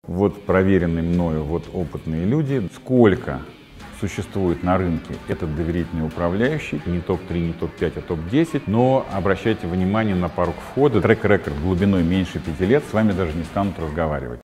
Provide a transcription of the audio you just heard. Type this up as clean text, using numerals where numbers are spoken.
Вот проверенные мною, вот опытные люди, сколько существует на рынке этот доверительный управляющий, не топ-3, не топ-5, а топ-10, но обращайте внимание на порог входа, трек-рекорд глубиной меньше 5 лет, с вами даже не станут разговаривать.